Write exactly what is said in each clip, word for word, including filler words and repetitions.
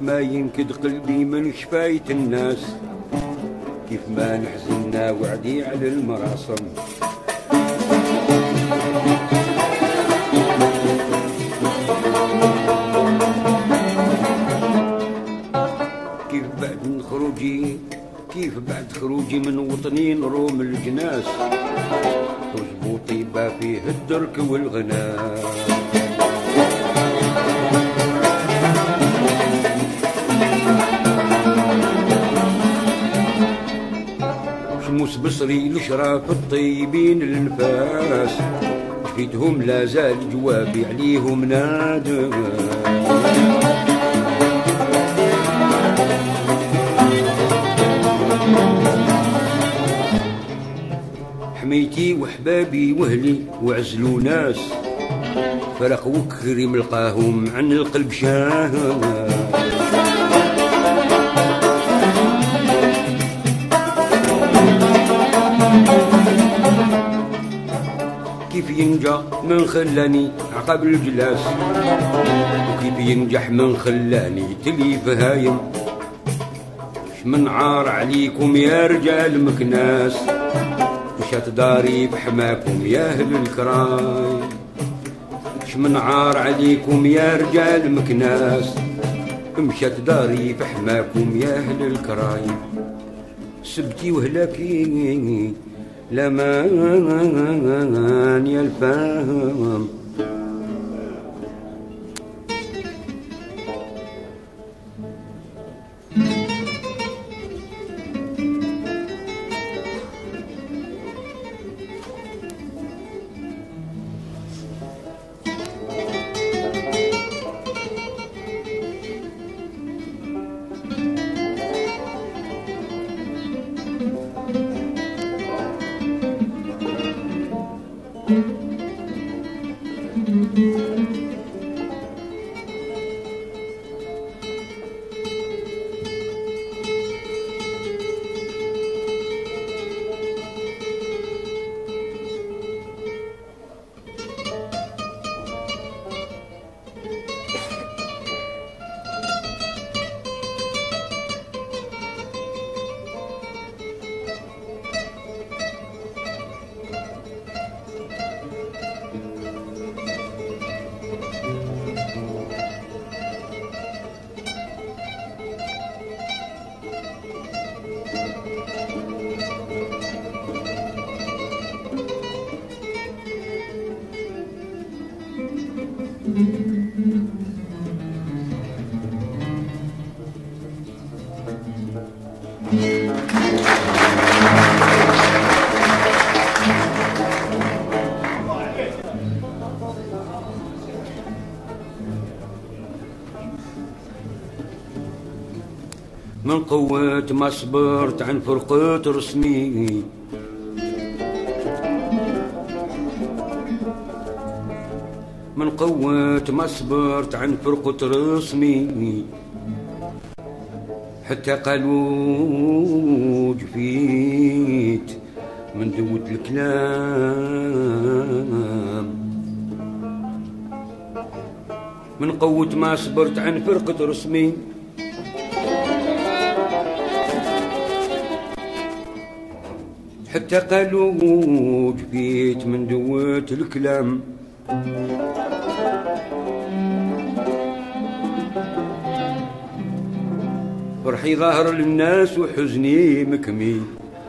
ما ينكد قلبي من شفاية الناس، كيف ما نحزننا وعدي على المراصم. كيف بعد من خروجي كيف بعد خروجي من وطني نروم الجناس، وزبوطي با فيه الدرك والغناء. شموس بصري لشراف الطيبين النفاس، جفيتهم لا زال جوابي عليهم نادم. حميتي وحبابي واهلي وعزلوا ناس، فرق وكريم لقاهم عن القلب شاه. كيف ينجح من خلاني عقب الجلاس، وكيف ينجح من خلاني تليف هايم. من عار عليكم يا رجال مكناس، مشات داري بحماكم يا اهل الكراي. من عار عليكم يا رجال مكناس، مشات داري بحماكم يا اهل الكراي. سبتي وهلاكي لمان يا الفهم، من قوة ما صبرت عن فرقة رسمي. من قوة ما صبرت عن فرقة رسمي، حتى قالوا جفيت من دوت الكلام. من قوة ما صبرت عن فرقة رسمي، حتى قالوا جفيت من دوت الكلام. فرحي ظاهر للناس وحزني مكمي،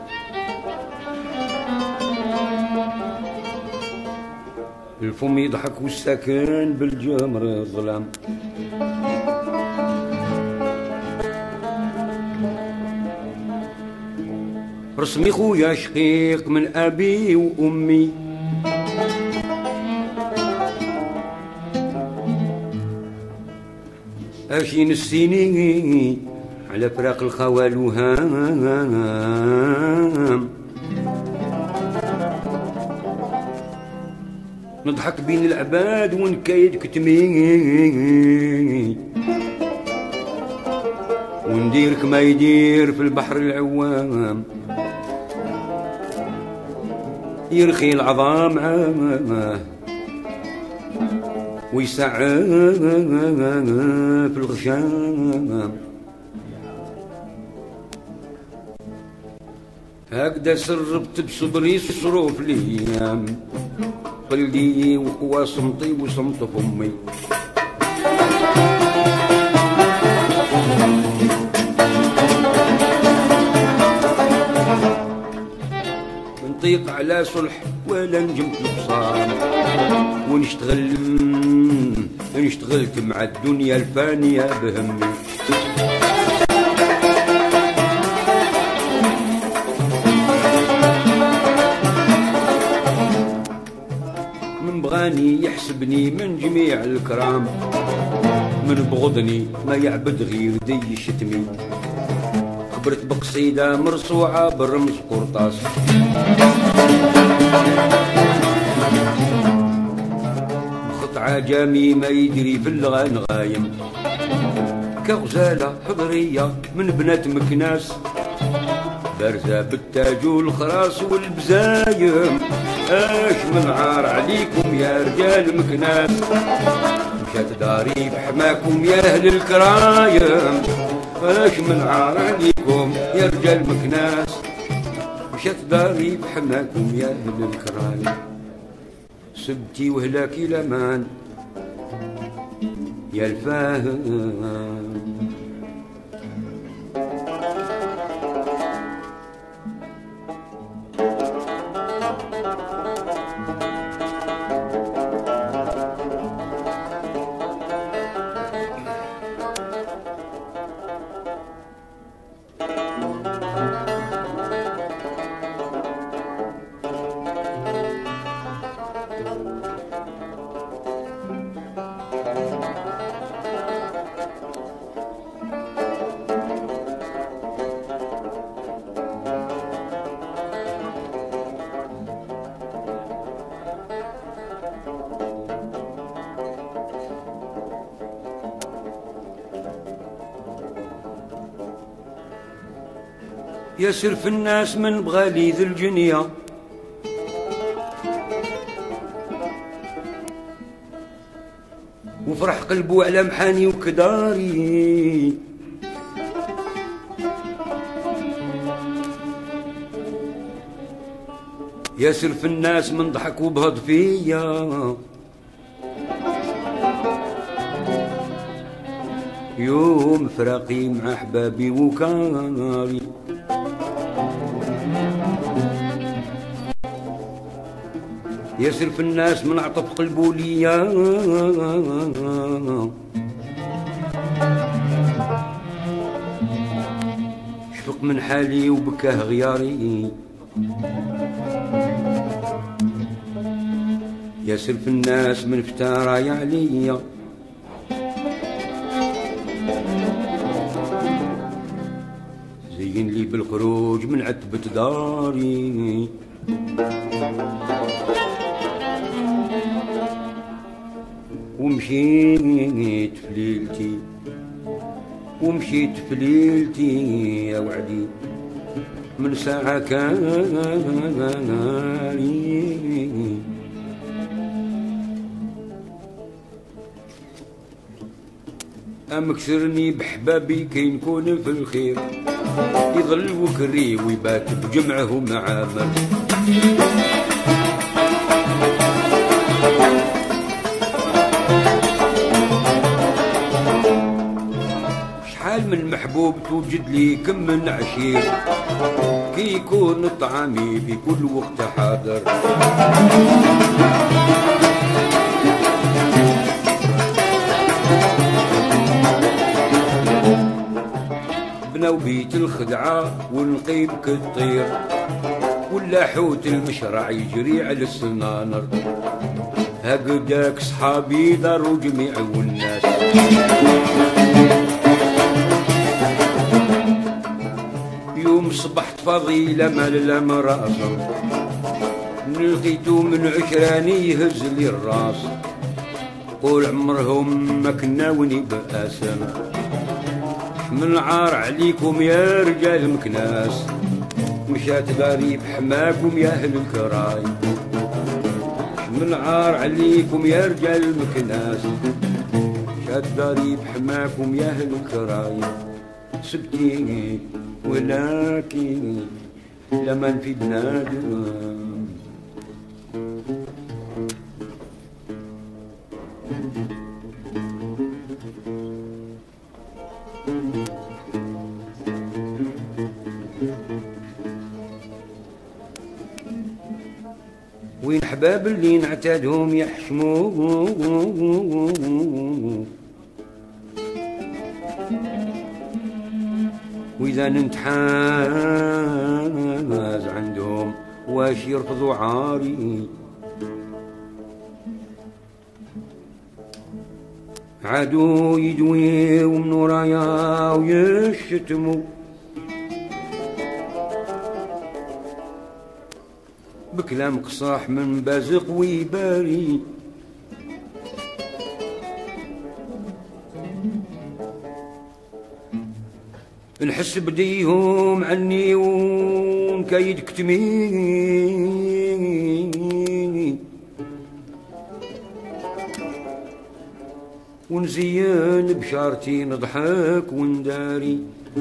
الفم يضحك والسكن بالجمر الظلام. رسمي خويا شقيق من أبي وأمي، أشين السنين على فراق الخوال وهام. نضحك بين العباد ونكايد كتمي، ونديرك ما يدير في البحر العوام. يرخي العظام عامه ويسعى في الغشام. هكذا سربت بصبري صروف الايام، قلبي وقوى صمتي وصمت فمي. نطيق على صلح ولا نجمت البصار، ونشتغل اشتغلت مع الدنيا الفانية بهمي. من بغاني يحسبني من جميع الكرام، من بغضني ما يعبد غير دي شتمي. خبرت بقصيدة مرصوعة بالرمز قرطاس، بخطعة جامي ما يدري في الغان غايم. كغزالة حضرية من بنات مكناس، بارزة بالتاج والخراس والبزايم. اش من عار عليكم يا رجال مكناس، مشات داري بحماكم يا اهل الكرايم. اش من عار عليكم يا رجال مكناس، مشات داري بحماكم يا اهل الكرايم. سبتي وهلاكي الامان يا الفاهم. يسر في الناس من بغالي ذي الجنية، وفرح قلبه على محاني وكداري. يسر في الناس من ضحك وبهض فيا، يوم فراقي مع احبابي وكاري. يسر في الناس من عطف قلبه ليا، شفق من حالي وبكاه غياري. يسر في الناس من فتاراي عليا، زين لي بالخروج من عتبة داري. ومشيت في ليلتي ومشيت في ليلتي يا وعدي، من ساعة كاري. أمكسرني بحبابي كي نكون في الخير، يظل وكري ويبات بجمعه معامر. شحال من محبوب توجد لي كم من عشير، كي يكون طعامي في كل وقت حاضر. بناو بيت الخدعة ونقيب كالطير، ولا حوت المشرع يجري على السنانر. هكذاك صحابي داروا جميع والناس، يوم صبحت فضيلة مال الامراسم، لقيتو من عشراني يهز لي الراس. قول عمرهم ما كنا وني باسم، من عار عليكم يا رجال مكناس، مشات داري بحماكم يا اهل الكراي. من عار عليكم يا رجال المكناس، شاد ضريب حماكم يا اهل الكرايم، سبتيني ولكن لمن في بنادم. وين حباب اللي نعتادهم يحشموا، وإذا ننتحاز عندهم واش يرفضوا عاري، عادوا يدويوا من ورايا ويشتموا بكلام قصاح من بازق ويباري. نحس بديهم عني ونكايد كتميني، ونزين بشارتي نضحك ونداري.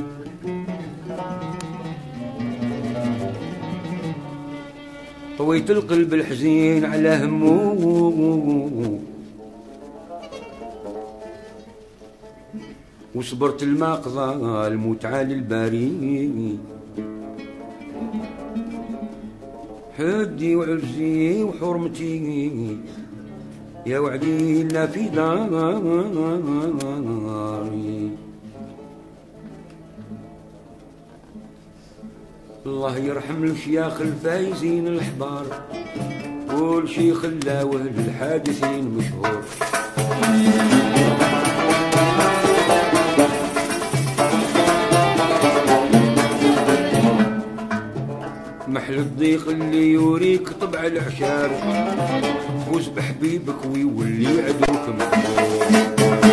طويت القلب الحزين على همه، وصبرت المقضى المتعة للباري. حدي وعزي وحرمتي يا وعدي لا في داري. الله يرحم الشياخ الفايزين الحبار، والشي خلاوه للحادثين مشهور. محل الضيق اللي يوريك طبع العشار، فوز بحبيبك ويولي عدوك مقبول.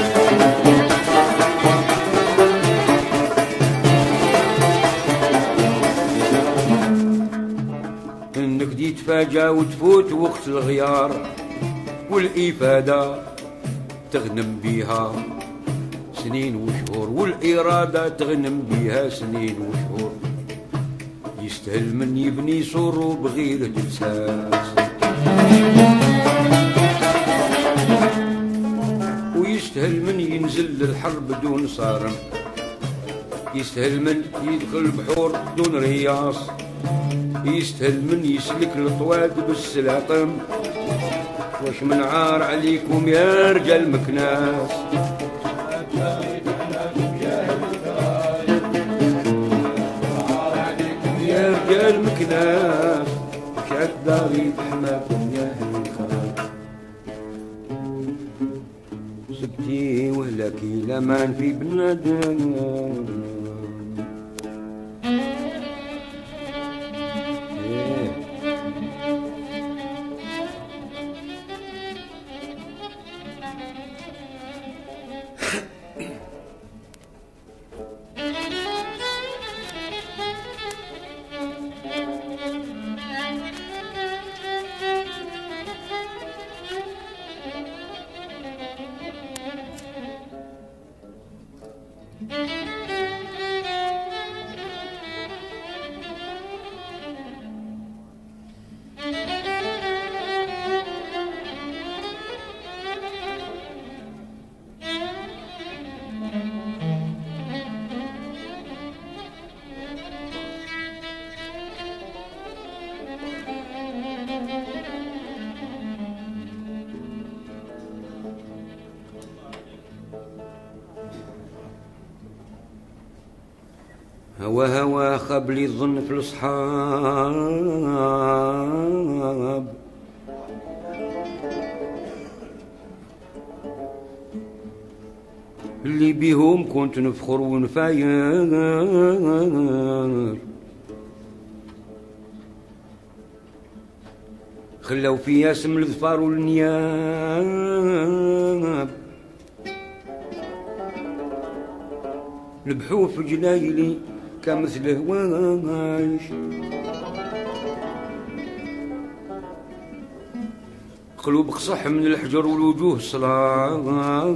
انك دي تفاجأ وتفوت وقت الغيار، والإفادة تغنم بيها سنين وشهور، والإرادة تغنم بيها سنين وشهور. يستاهل من يبني سور بغير جلساس، ويستاهل من ينزل للحرب بدون صارم، يستاهل من يدخل البحور بدون رياص، يستاهل من يسلك الطواد بالسلاطم. واش من عار عليكم يا رجال مكناس، يا رجال مكناس، شاد ضريب حماكم يا اهل الخراج. سبتي وهلاكي لمان في بنادم، هوا هوا خاب لي الظن في الأصحاب، اللي بيهم كنت نفخر ونفاير، خلاو فيا اسم الظفار والنياب، نبحو في جلايلي كمثل هواش، القلوب قصح من الحجر والوجوه صلاب،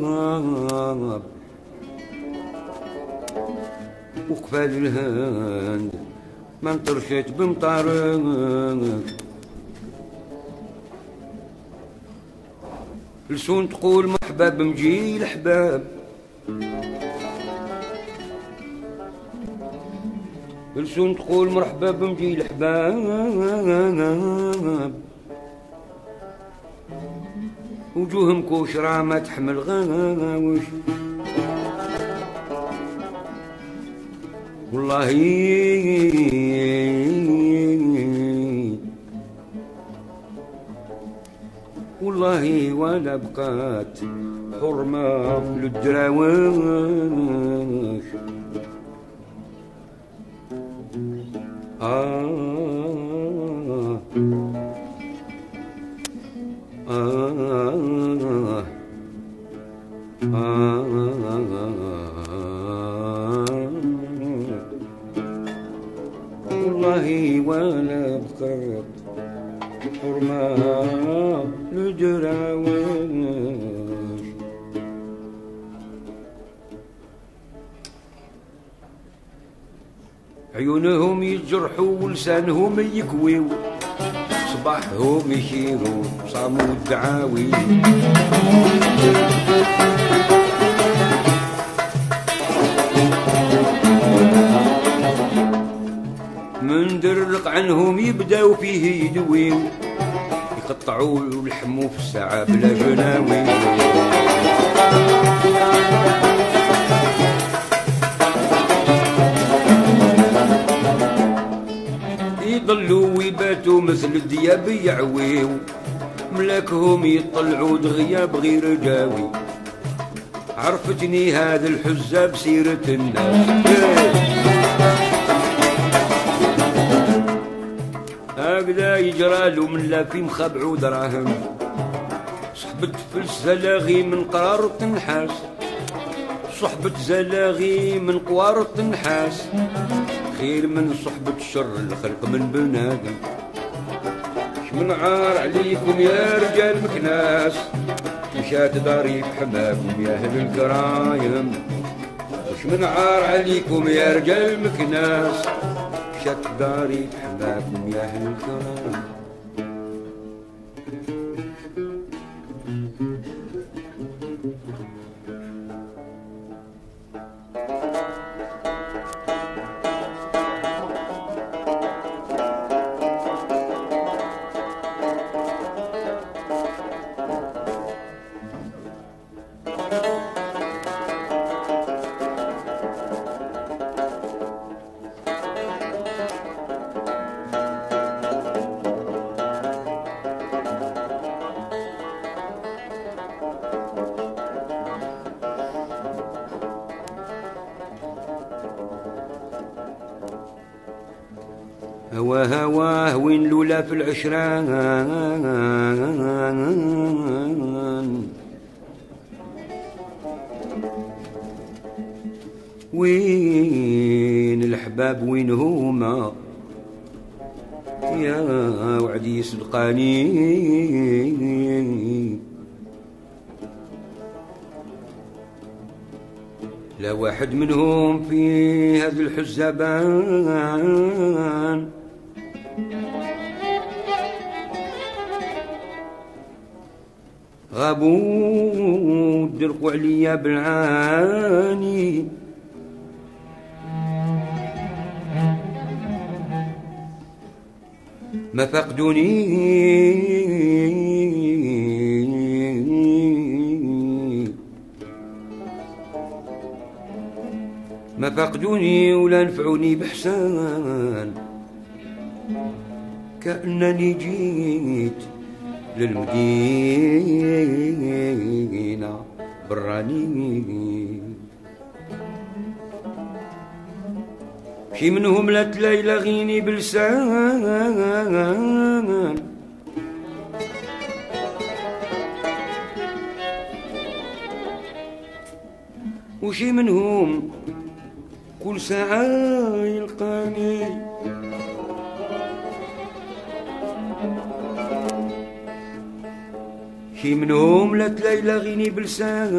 وقفال الهند ما انطرشت بمطارق، لسون تقول مرحبا بمجي الحباب، لسون تقول مرحبا بمجي الحباب، وجوههم كوشرة ما تحمل غاوش، والله والله ولا بقات حرمة للدراوش. آه آه آه والله ولا بقات حرمة للدراوش. عيونهم يجرحوا ولسانهم يكويو، صباحهم يشيروا صاموا الدعاوي، من درق عنهم يبداو فيه يدويو، يقطعوا ولحموا في الساعة بلا جناوي. يضلوا ويباتوا مثل الدياب يعويو، ملاكهم يطلعوا دغيا بغير جاوي. عرفتني هذا الحزة بسيرة الناس، هكذا يجرالو من لا في مخبعو دراهم، صحبة فلس زلاغي من قرارة النحاس، صحبة زلاغي من قوارة النحاس، خير من صحبة الشر الخلق من بنادم. شمن عار عليكم يا رجال مكناس، مشات داري بحماكم يا اهل الكرايم. وشمن عار عليكم يا رجال مكناس، مشات داري بحماكم يا اهل الكرايم. هوا هواه وين لولا في العشران، وين الحباب وين هما يا وعدي يصدقاني. لا واحد منهم في هذا الحزبان، غابوا درقوا عليا بالعاني. ما فقدوني ما فقدوني ولا نفعوني بحسان، كأنني جيت للمدينة براني. شي منهم لا تلاقي غيني بلسان، وشي منهم كل ساعة يلقاني. شي منهم لا تلايلا غيني بلسان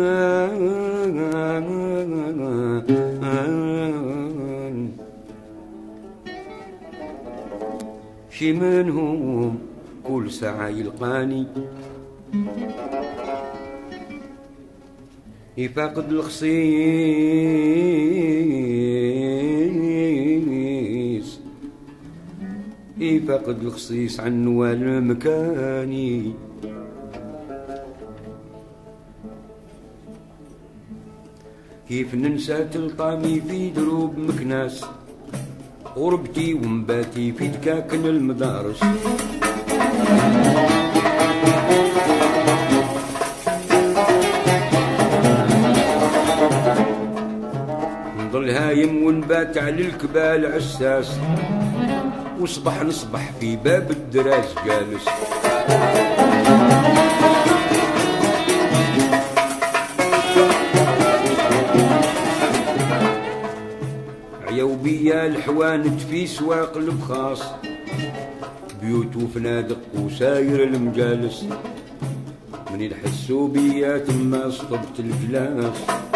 شي منهم كل ساعة يلقاني يفاقد الخصيص يفاقد الخصيص عن نوال مكاني كيف ننسى تلطامي في دروب مكناس غربتي ومباتي في دكاكن المدارس نضل هايم ونبات على الكبال عساس وصبح نصبح في باب الدراج جالس عيوبية الحوانت في سواق البخاص بيوت وفنادق وساير المجالس من يحسوا بيا تما صطبت الكلاس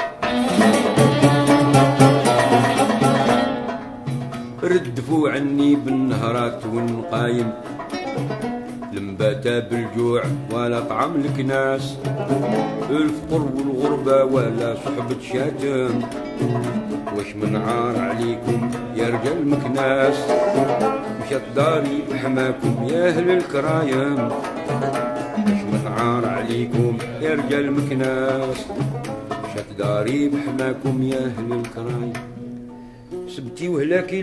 ردفوا عني بالنهرات والنقايم لمباتا بالجوع ولا طعم الكناس الفقر والغربة ولا صحبة شاتم واش من عار عليكم يا رجال مكناس مشات داري بحماكم يا اهل الكرايم واش من عار عليكم يا رجال مكناس مشات داري بحماكم يا اهل الكرايم سبتي وهلاكي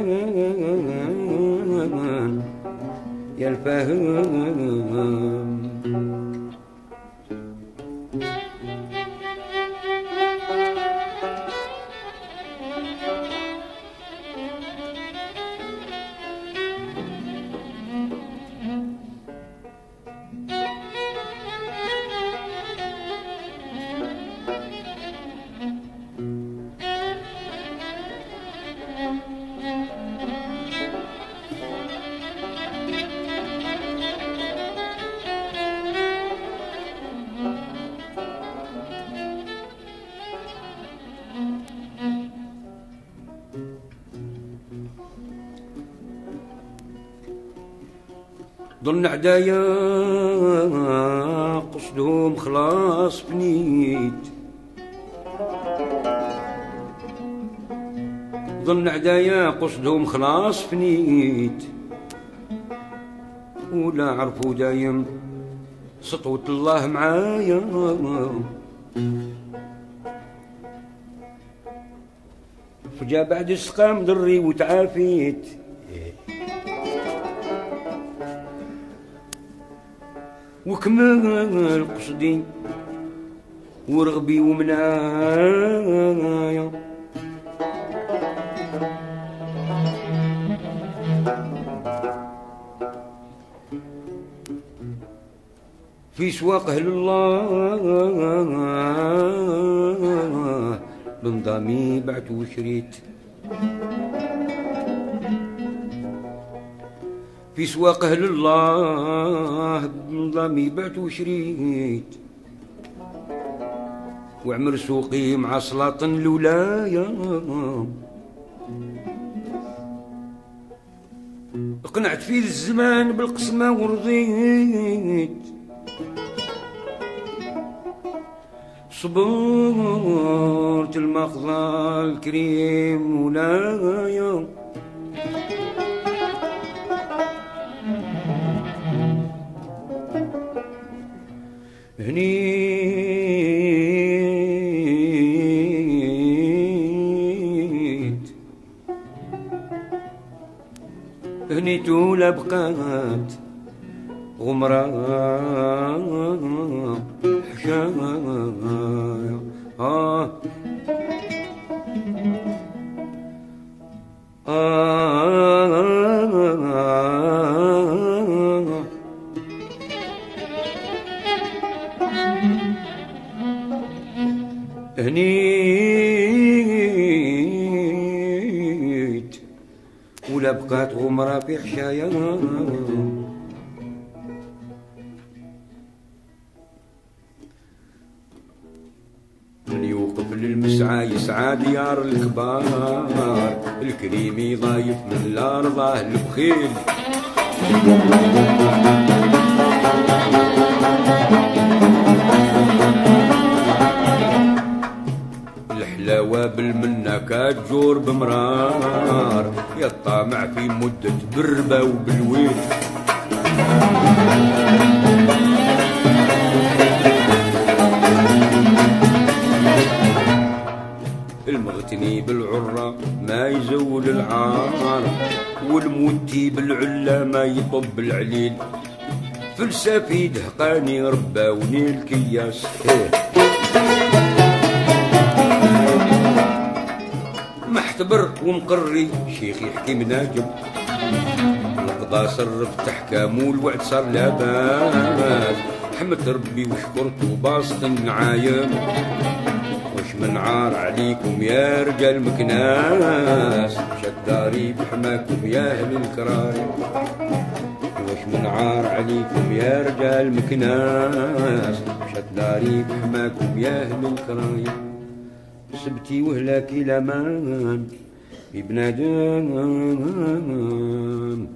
لمان يا الفاهم ظن عدايا قصدهم خلاص بنيت ظن عدايا قصدهم خلاص فنيت ولا عرفوا دايم سطوة الله معايا فجا بعد السقام ضري وتعافيت وكمل قصدي ورغبي ومنايا في سواق أهل الله بنظامي بعت وشريت في سواق أهل الله بنظامي بعت وشريت وعمر سوقي مع سلاطن الولاية اقنعت في الزمان بالقسمة ورضيت صبرت المقضى الكريم ولايا هنيت هنيت ولا بقات غمرة حشايا آه آه هنيت ولا بقات غمرة في حشايا عايس عاد يار الكبار الكريم يضايف من الارض البخيل الحلاوة بالمنة كتجور بمرار يا الطامع في مدة بربة وبالويل المغتني بالعرة ما يزول العار والموتي بالعلا ما يطب العليل فلسفي دهقاني رباوني الكياس محتبر ومقري شيخي حكيم ناجم القضاء صرف تحكام والوعد صار لاباس حمد ربي وشكرته باسط النعايم وش من عار عليكم يا رجال مكناس شداري بحماكم يا اهل الكرايم وش من عار عليكم يا رجال مكناس شداري بحماكم يا اهل الكرايم سبتي وهلاكي الامان ببنادم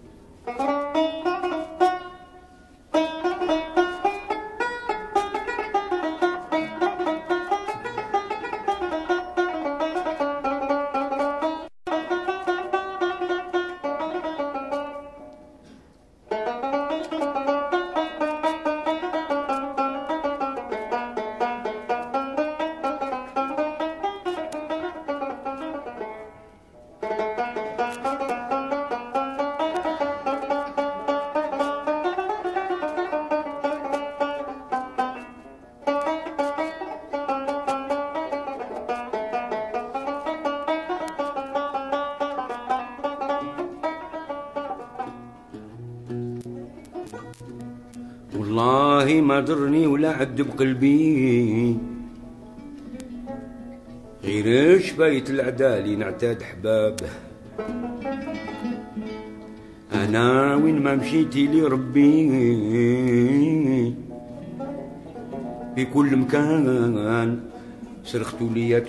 والله ما ضرني ولا عد بقلبي غير شباية العدالي نعتاد حباب انا وين ما مشيتي لي ربي في كل مكان صرختوا لي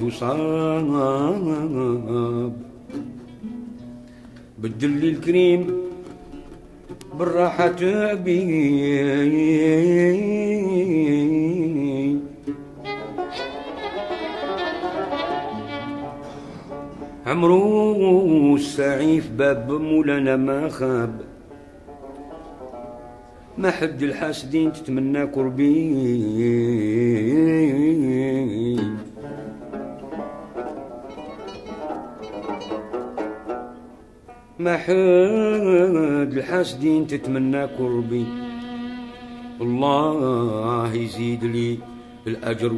تصاب بدل لي الكريم بالراحة تعبي عمرو السعيف باب مولانا ما خاب ما حد الحاسدين تتمنى قربي ما حد الحاسدين تتمنى قربي الله يزيد لي الأجر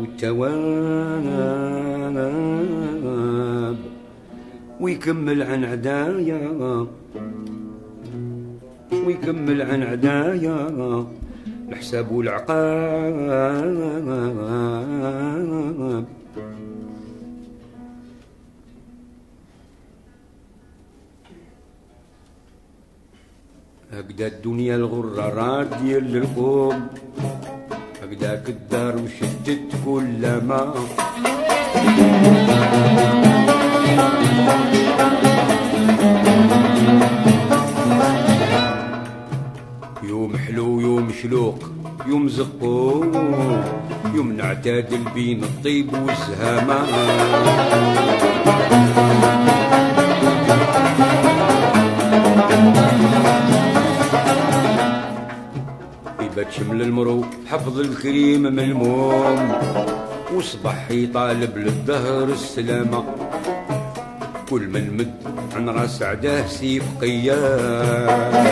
والثواب ويكمل عن عدايا ويكمل عن عدايا الحساب والعقاب هكذا الدنيا الغرارات ديال القوم هكذاك الدار وشدت كل ما يوم حلو يوم شلوق يوم زقوم يوم نعتادل بين الطيب والزهامة يبات شمل المرو حفظ الكريم ملموم وصبح يطالب للدهر السلامة كل من مد عن راس عداه سيف قيام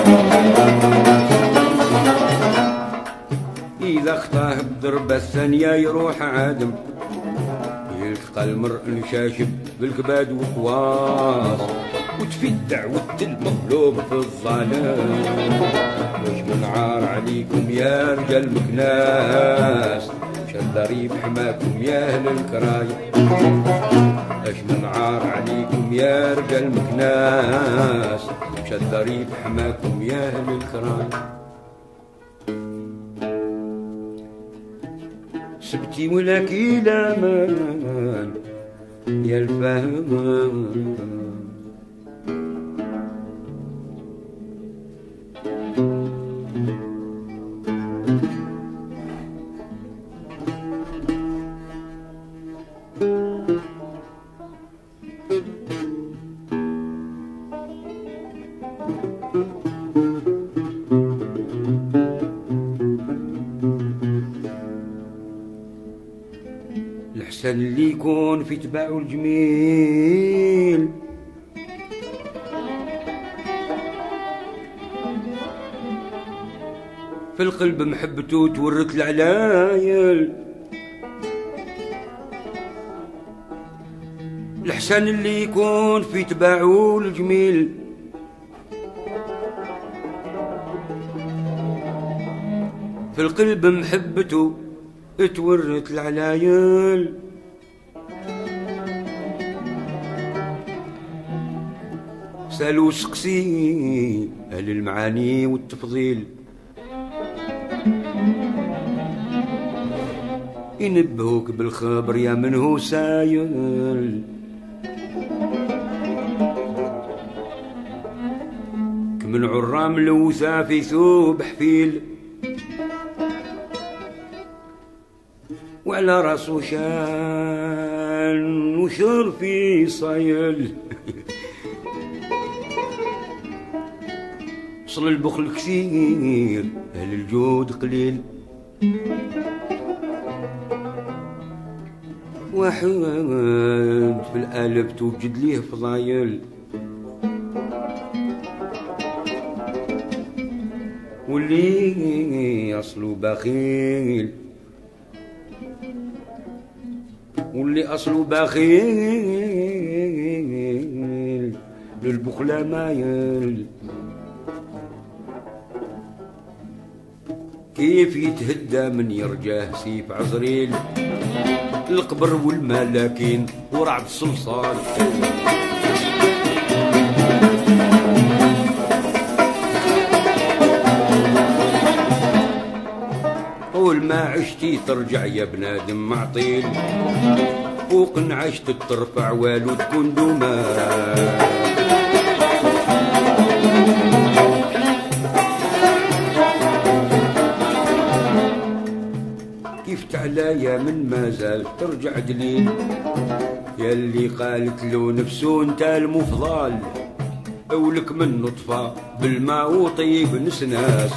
إذا اخطاه بضربة الثانية يروح عادم يلقى المرء نشاشب بالكباد وخواص وتفدع ود المظلوم في الظلام واش من عار عليكم يا رجال مكناس شد ضريب حماكم يا اهل الكرايم اش من عار عليكم يا رجال مكناس شد ضريب حماكم يا اهل الكرايم سبتي ولك لامان يا الفهم. الحسن اللي يكون في تباعو الجميل في القلب محبته تورث العلايل. الحسن اللي يكون في تباعو الجميل في القلب محبته تورث العلايل. سالو سقسي أهل المعاني والتفضيل ينبهوك بالخبر يا من هو سايل. كمن عرام لوثا في ثوب حفيل وعلى راسو شان وشر في صايل. وصل البخل كثير أهل الجود قليل. واحد في الألف توجد ليه فضايل واللي أصله بخيل واللي أصله بخيل للبخل مايل. كيف يتهدى من يرجاه سيف عزريل القبر والملاكين ورعد الصلصال. قول ما عشتي ترجع يا بنادم معطيل فوق عشت ترفع والو تكون دوما. كيف تعلايا من ما زال ترجع دليل يا اللي قالت له نفسه انت المفضل اولك من نطفة بالماء وطيب نسناس.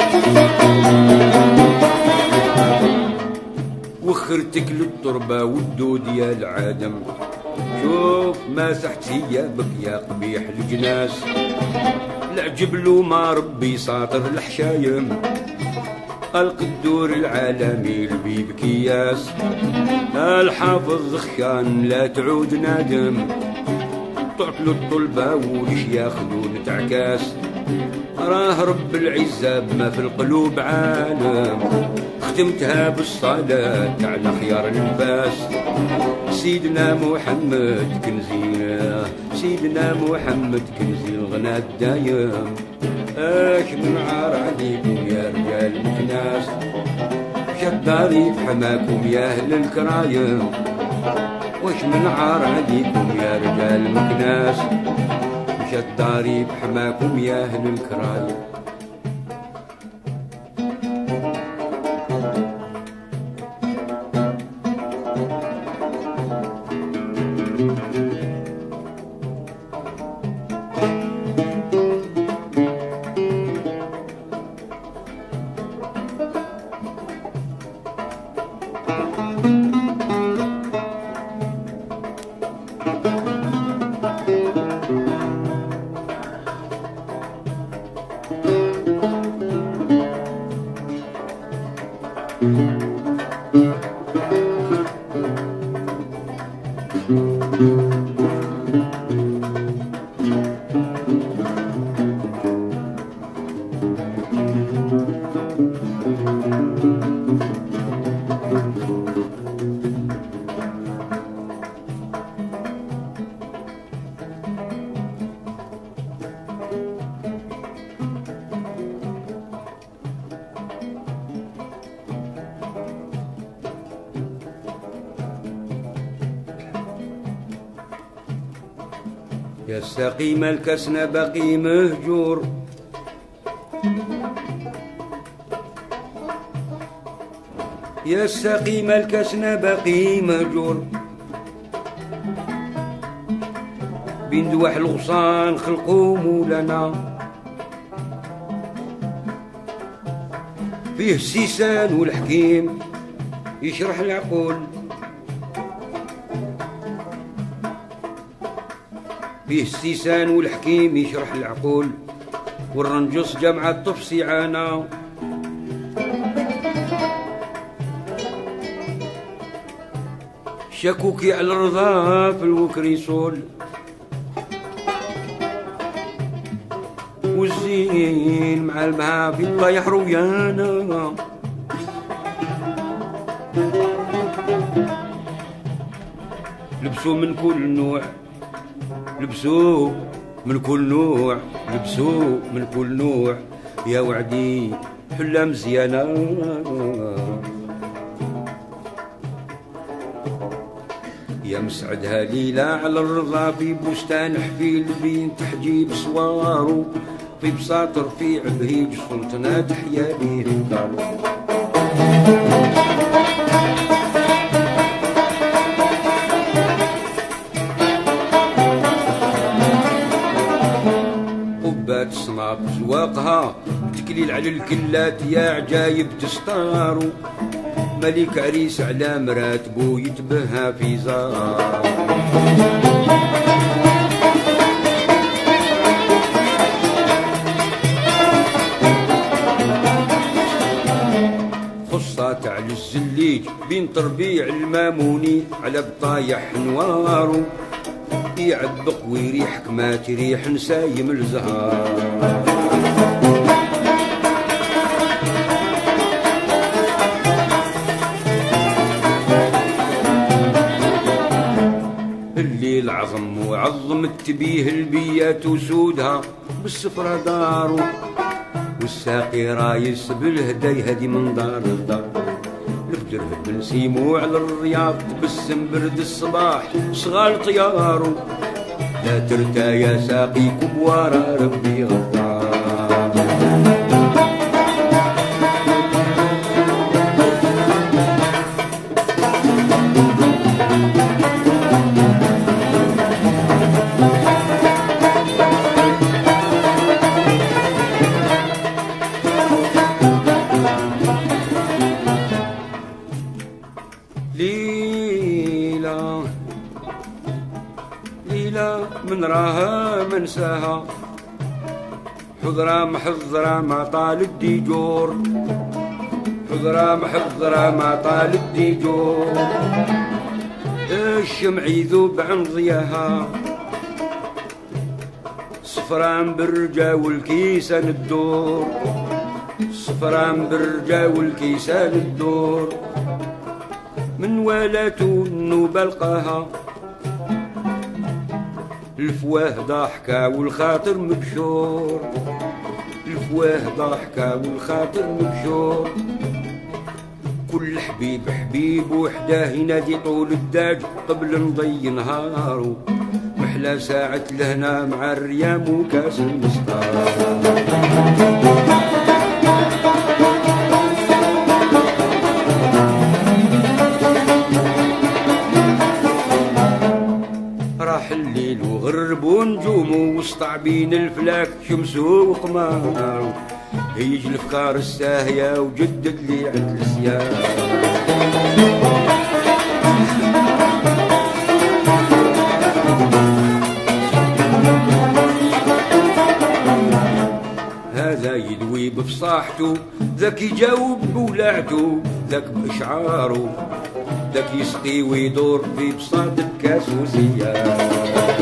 وخرتك للتربة والدود يا العادم شوف ما سحت ثيابك يا قبيح الجناس. العجب له ما ربي ساطر الحشايم القدور العالمي البي بكياس. الحافظ خشان لا تعود نادم تعطلوا الطلبة وليش ياخذون تعكاس. راه رب العزة بما في القلوب عالم ختمتها بالصلاة على خيار النفاس. سيدنا محمد كنزي سيدنا محمد كنزي الغنى الدايم. اش من عار عليكم يا رجال المكناس شداري في حماكم يا اهل الكرايم. وش من عار عليكم يا رجال المكناس شداري في حماكم يا اهل الكرايم. يا ساقي الكسنا باقي مهجور، يا ساقي الكسنا باقي مهجور، بين دواح الغصان خلقو مولانا، فيه السيسان والحكيم يشرح العقول، فيه السيسان والحكيم يشرح العقول، والرنجص جمع الطفسي عانا، شكوكي على الرضا في الوكريسول، والزين مع المها في الطايح رويانا، لبسوا من كل نوع، لبسوا من كل نوع، لبسوا من كل نوع، يا وعدي حلة مزيانة، يا مسعدها ليلة على الرضا في بستان حفيل بين تحجيب صوارو، في بساطر في عبهيج سلطنة تحيا بيه الدار، قبات صناب زواقها تكليل على الكلات، يا عجايب تستارو، ملك عريس على مراتبو يتبهى في زار، خصات على الزليج بين تربيع الماموني، على بطايح نوارو يعبق ويريح كما تريح نسايم الزهار، الليل عظم وعظمت بيه البيات وسودها بالسفرة دارو، والساقي رايس بالهدى يهدي من دار لدار، الفجر هب نسيمو على الرياض تبسم برد الصباح صغال طيارو، لا ترتا يا ساقي كبوارا ربي غفار، ليلة ليلة من راها منساها، حضرة محضرة ما طال الديجور، حضرة محضرة ما طال الديجور، الشمع يذوب عن ضياها، صفران برجا والكيسان الدور، صفران برجا والكيسان الدور، من ولاتو النوبة لقاها، الفواه ضاحكة والخاطر مبشور، الفواه ضاحكة والخاطر مبشور، كل حبيب حبيب وحداه ينادي طول الداج قبل نضي نهارو، محلى ساعة لهنا مع الريام وكاس المسطار، راح الليل وغرب ونجومو وسطعبين الفلاك شمسو وقمارو، هيج الافكار الساهية وجدد لي عند السيار، هذا يدوي بفصاحته، ذاك يجاوب بولعته، ذاك بإشعاره، ذاك يسقي ويدور في بساط الكاس وسيار،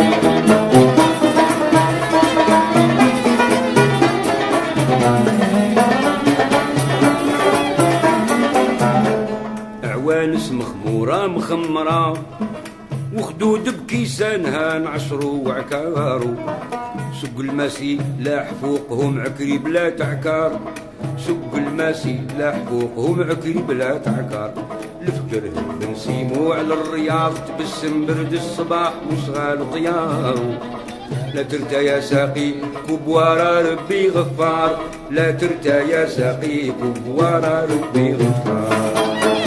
عوانس مخمورة مخمرة وخدود بكيسانها نعصرو وعكارو، سق الماسي لاح فوقهم عكري بلا تعكار، سق الماسي لاح فوقهم عكري بلا تعكار، الفجر بنسيمو على الرياض تبسم برد الصباح وصغال طيارو، لا ترتى يا ساقي كبوارا ربي غفار، لا ترتى يا ساقي كبوارا ربي غفار.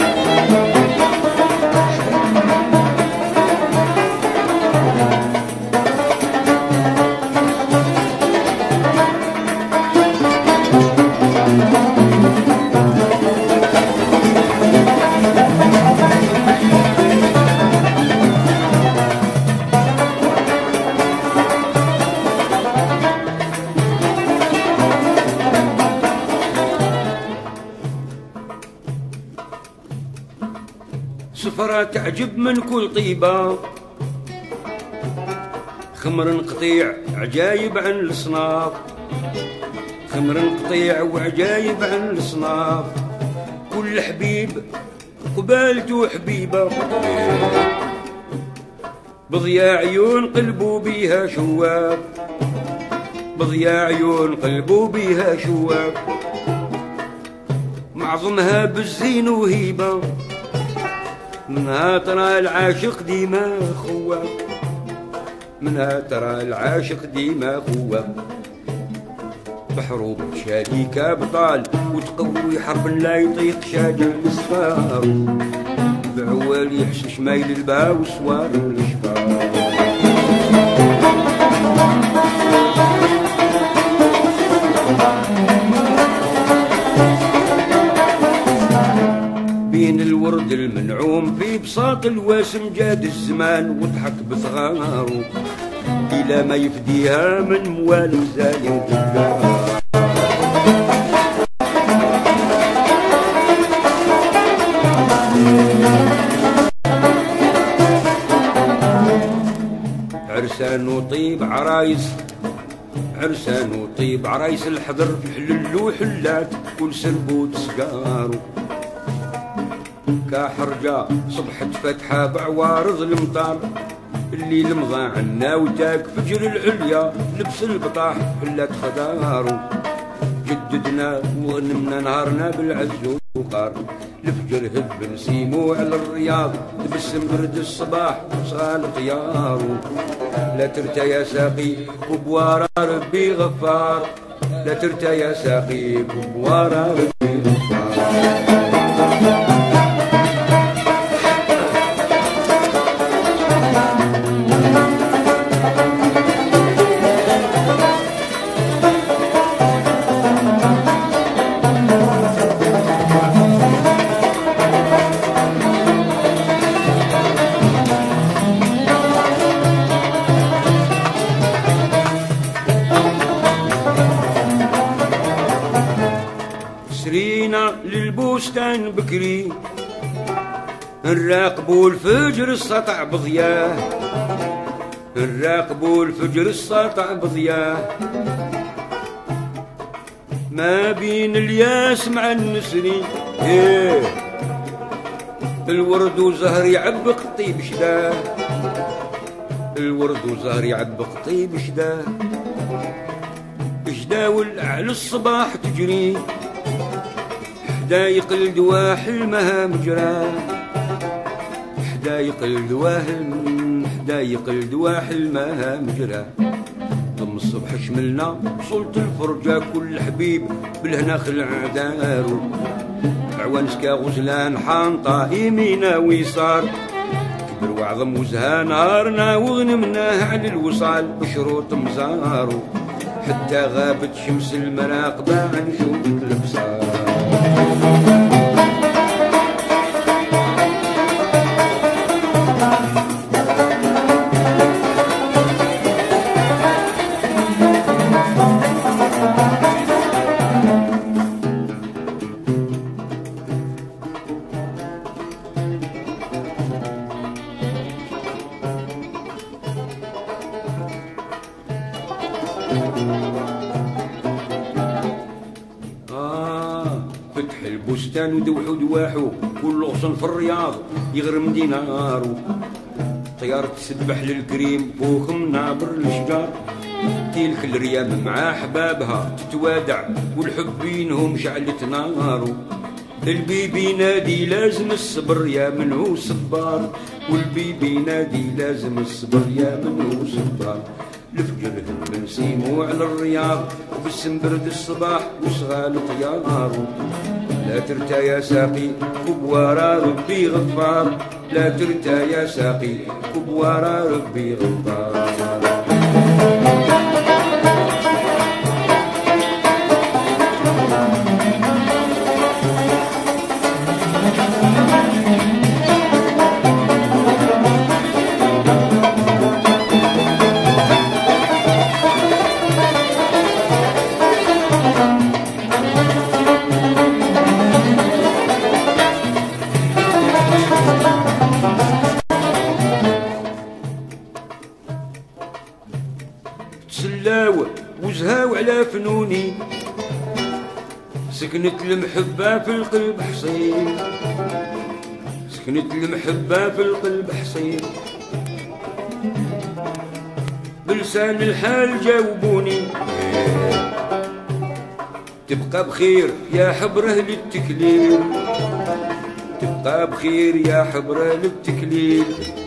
صفرة تعجب من كل طيبة، خمر قطيع عجايب عن الصناف، خمر قطيع وعجايب عن الصناف. كل حبيب قبالته حبيبة، بضياع عيون قلبوا بيها شواف، بضياع عيون قلبوا بيها شواف. معظمها بالزين وهيبة، منها ترى العاشق ديما خواف، منها ترى العاشق ديما خواف. بحروب شريكة بطال وتقوي حرب لا يطيق شاجع الصفار، بعوال يحشش مايل البا وسوار الشفار. بين الورد المنعوم في بساط الواسم جاد الزمان وضحك بثغاره، إلى ما يفديها من موال زايم تجار. عرسان وطيب عرايس، عرسان وطيب عرايس الحضر حلل وحلات كل سربوت سقارو. كحرجة صبحت فتحة بعوارض المطار، الليل مضى عنا وتاك فجر العليا لبس البطاح حلات خضارو. جددنا وغنمنا نهارنا بالعز والوقار، الفجر هب نسيمو على الرياض تبسم برد الصباح صال طيارو. لا ترتى يا ساقي كبوارا ربي غفار، لا ترتى يا ساقي كبوارا ربي غفار. سرينا للبستان بكري، نراقبوا الفجر السطع بضياه، نراقبوا الفجر السطع بضياه. ما بين الياس مع النسري، ايه الورد وزهر يعبق طيب شداه، الورد وزهر يعبق طيب شداه. جداول على الصباح تجري، حدايق الدوا حلمها مجراه، حدايق الدوا حلم حدايق الدوا حلمها مجراه. ضم الصبح شملنا وصلت الفرجة كل حبيب بالهنا خلع دارو. عوانسكا غزلان حانطة يمينا ويسار، كبر وعظم وزها نهارنا وغنمناه على الوصال بشروط مزارو. حتى غابت شمس المراقبة عن شوق الابصار. آه فتح البستان ودوحو دواحو كل غصن في الرياض يغرم دينارو. طيارة تسبح للكريم فوق منابر الشجار، تلك الريام مع أحبابها تتوادع والحب بينهم شعلة نارو. البيبي نادي لازم الصبر يا من هو صبار، والبيبي نادي لازم الصبر يا من هو صبار. الفجر من سيمو على الرياض وبالسم برد الصباح وشغال طيار. لا ترتى يا ساقي كبوارا ربي غفار، لا ترتى يا ساقي كبوارا ربي غفار. تسلاو وزهاو على فنوني، سكنت المحبة في القلب حصين، سكنت المحبة في القلب حصين. بلسان الحال جاوبوني، تبقى بخير يا حبره للتكليل، تبقى بخير يا حبره للتكليل.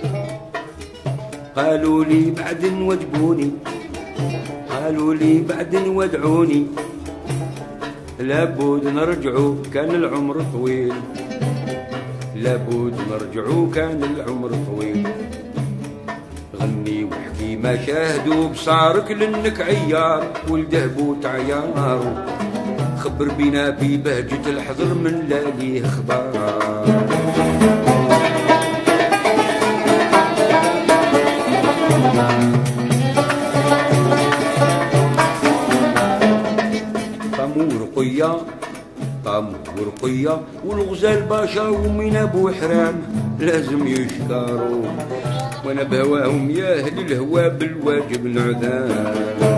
قالوا لي بعد وجبوني، قالوا لي بعد ودعوني، لابد نرجعوا كان العمر طويل، لابد نرجعوا كان العمر طويل. غني واحكي ما شاهدوا بصارك لانك عيار ولده بوت عيار. خبر بينا في بهجة الحضر من لا ليه اخبار. ورقية طام ورقية والغزال باشا ومن ابو حرام لازم يشكروا، وانا بهواهم يا اهل الهوا بالواجب نعذار.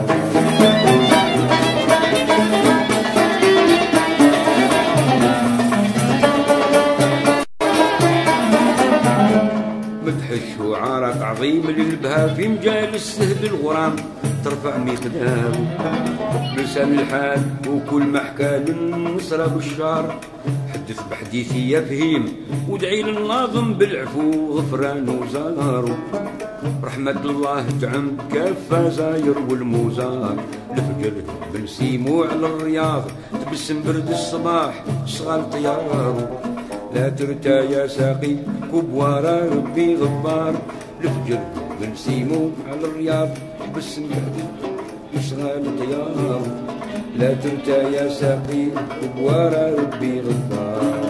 مدحش وعرق عظيم للبها في مجال السهل الغرام ترفع مقدام. بلسان الحال وكل ما حكى للنصرة بالشار، حدث بحديثي يفهيم ودعي للناظم بالعفو غفران وزار. رحمة الله تعم كافة زاير والموزار. الفجر بنسيمو على الرياض تبسم برد الصباح شغال طيار. لا ترتى يا ساقي كبوارا ربي غفار. الفجر بنسيمو على الرياض تبسم برد شغال طيار. لا ترتى يا ساقي كبوارا ربي غفار.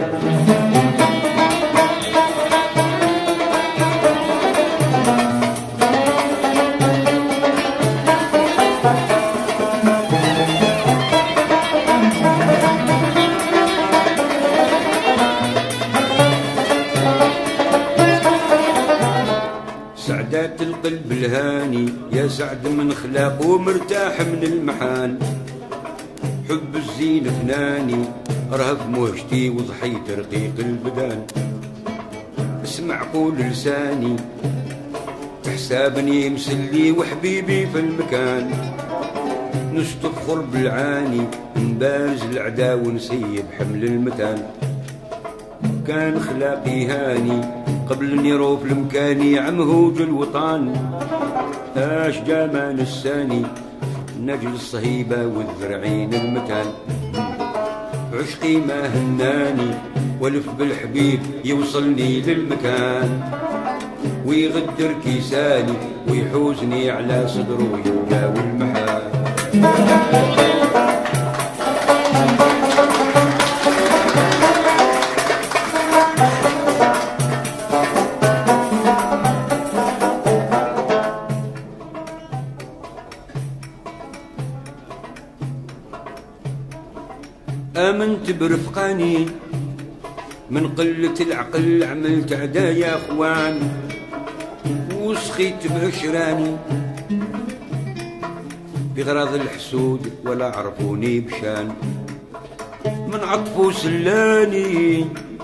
سعدات القلب الهاني يا سعد من خلاقه مرتاح من المحان. حب الزين فناني رهف موجتي وضحيت رقيق البدان. اسمع قول لساني تحسابني مسلي وحبيبي في المكان. نشطف خرب العاني نبارز الأعداء ونسيب حمل المتان. كان خلاقي هاني قبل اني روف المكاني عمهوج الوطان. اش جامان الساني نجل الصهيبة والذرعين المتان. عشقي ما هناني والف بالحبيب يوصلني للمكان. ويغدر كيساني ويحوزني على صدره يبقى والمحال. آمنت برفقاني من قلة العقل عملت عدا يا اخوان. وسخيت بعشراني بغراض الحسود ولا عرفوني بشان. من عطفو سلاني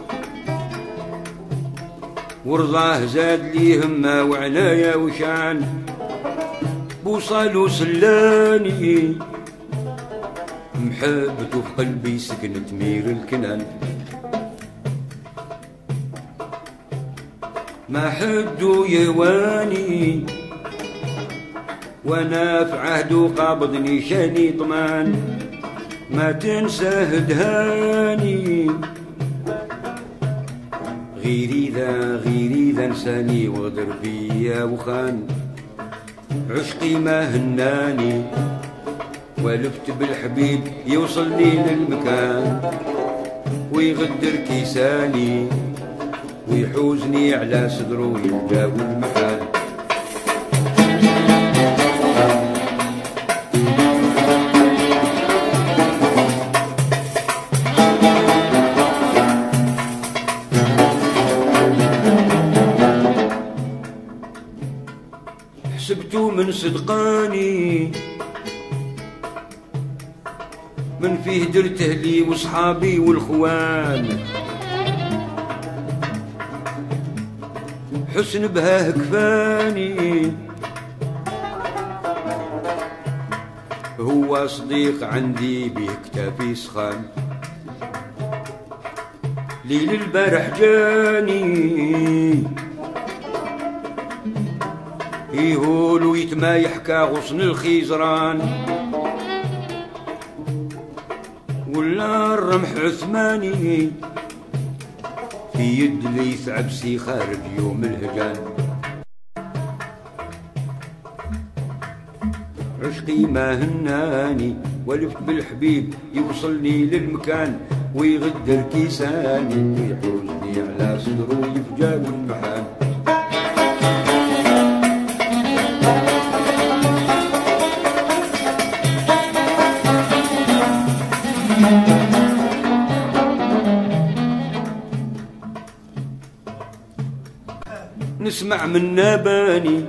ورضاه زاد لي همه وعنايا وشان. بوصالو سلاني محبته في قلبي سكنت مير الكنان. ما حدو يواني وانا في عهده قابضني شاني ضمان ما تنساه دهاني غيري ذا غيري ذا انساني وغدر بيا وخان عشقي ما هناني ولفت بالحبيب يوصلني للمكان ويغدر كيساني ويحوزني على صدره ويلقاو المحال حسبتو من صدقاني من فيه درت اهلي وصحابي والخوان حسن بها كفاني هو صديق عندي بيه كتافي سخان ليل البارح جاني يهول ويتمايح كغصن الخيزران ولا الرمح عثماني في يد ليث عبسي خارج يوم الهجان عشقي ما هناني ولفت بالحبيب يوصلني للمكان ويغدر كيساني ويحوزني على صدره ويفجاب المحان نسمع من ناباني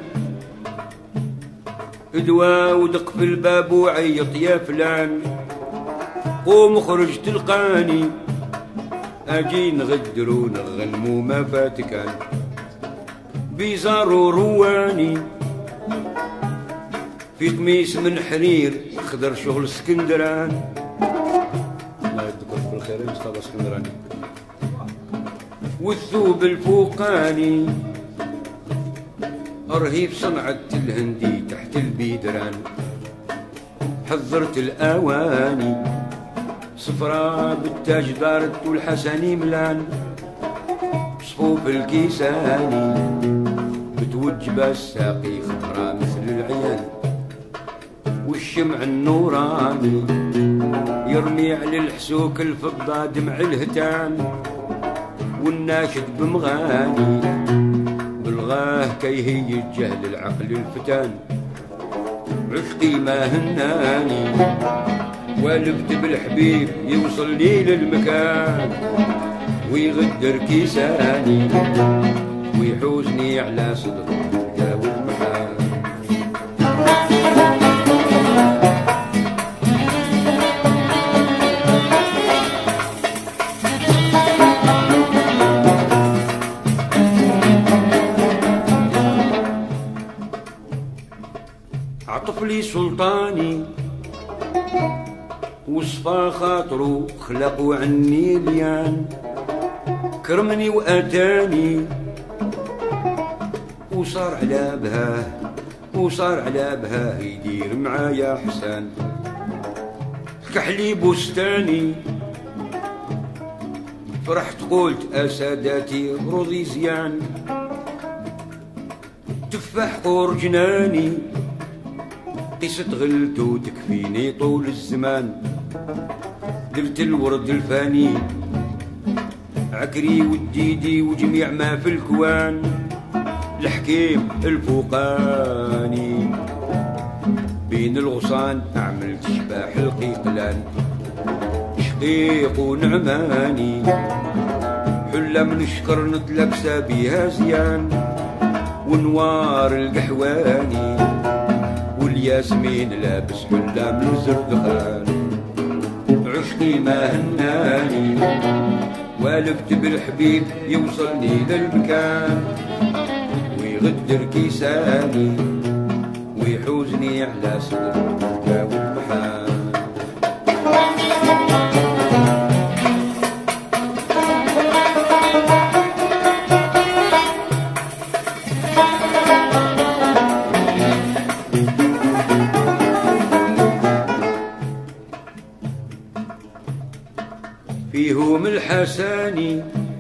ادواء ودق في الباب وعيط يا فلان قوم خرج تلقاني اجي نغدر ونغنمو ما فات كان بيزار ورواني في قميص من حرير خضر شغل اسكندران الله يذكرك بالخير مصطفى اسكندراني والثوب الفوقاني رهيب صنعة الهندي تحت البيدران حضرت الأواني صفرا بالتاج دارت والحسني ملان صفوف الكيساني بتوجبة الساقي خضرا مثل العيان والشمع النوراني يرمي على الحسوك الفضة دمع الهتان والناشد بمغاني بالغاه كي هي الجهل العقل الفتان عشقي ما هناني ولفت بالحبيب يوصلني للمكان ويغدر كيساني ويحوزني على صدره جاو المحال عطف لي سلطاني وصفى خاطرو خلقوا عني ليان كرمني واتاني وصار على بهاه وصار على بهاه يدير معايا حسان كحلي بستاني فرحت قلت اساداتي رضي زيان تفاح قور جناني قصة غلتو تكفيني طول الزمان درت الورد الفاني عكري والديدي وجميع ما في الكوان الحكيم الفوقاني بين الغصان عملت شباح القيقلان شقيق ونعماني حلة من الشكر نتلبسها بيها زيان ونوار القحواني والياسمين لابس حلة من الزردخان عشقي ما هناني والفت بالحبيب يوصلني للمكان ويغدر كيساني ويحوزني على صدره جاو المحال فيهم الحساني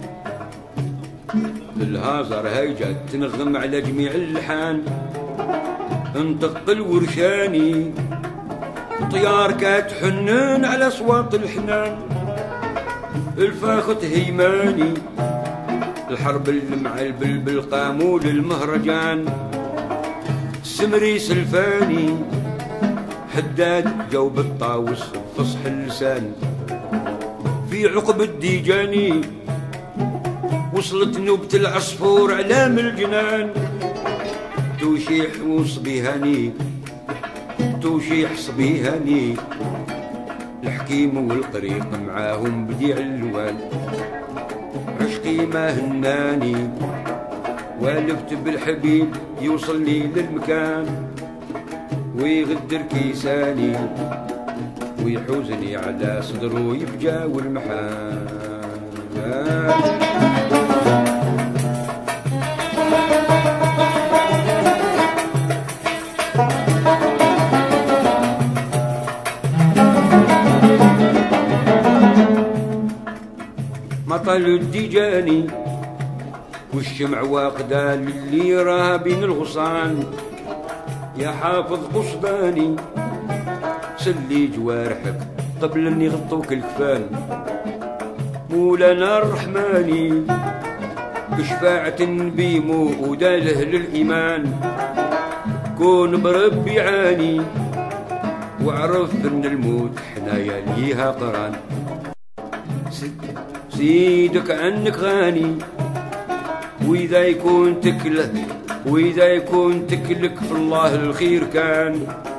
الهازر هيجت تنغم على جميع اللحان انطق الورشاني طيار كات حنان على اصوات الحنان الفاخت هيماني الحرب اللي مع البلبل قاموا للمهرجان السمري سلفاني حداد جوب الطاوس فصح اللسان في عقب الديجاني وصلت نوبة العصفور علام الجنان توشيح وصبيهاني توشيح صبيهاني الحكيم والقريق معاهم بديع اللوان عشقي ما هناني والفت بالحبيب يوصل لي للمكان ويغدر كيساني ويحوزني على صدره يفجا والمحان مطل الديجاني والشمع واقدة للي راه بين الغصان يا حافظ قصداني سلي جوارحك قبل ان يغطوك الكفان مولانا الرحماني بشفاعة النبي موؤودة لأهل الإيمان كون بربي عاني واعرف ان الموت حنايا ليها قران زيدك عنك غاني واذا يكون تكله واذا يكون تكلك في الله الخير كان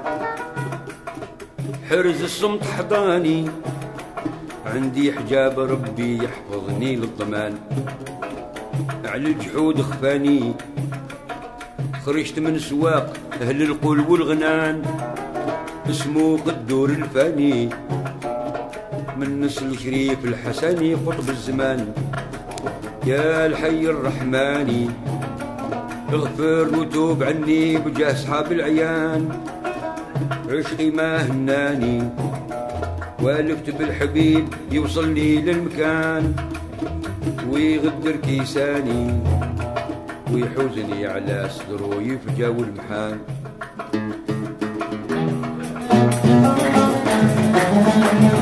حرز الصمت حضاني عندي حجاب ربي يحفظني للضمان على الجحود خفاني خرجت من سواق اهل القول والغنان اسمه قدور الفاني من نسل شريف الحسني قطب الزمان يا الحي الرحماني اغفر وتوب عني بجاه اصحاب العيان عشقي ما هناني والفت بالحبيب يوصل لي للمكان ويغدر كيساني ويحوزني على صدره يفجا والمحان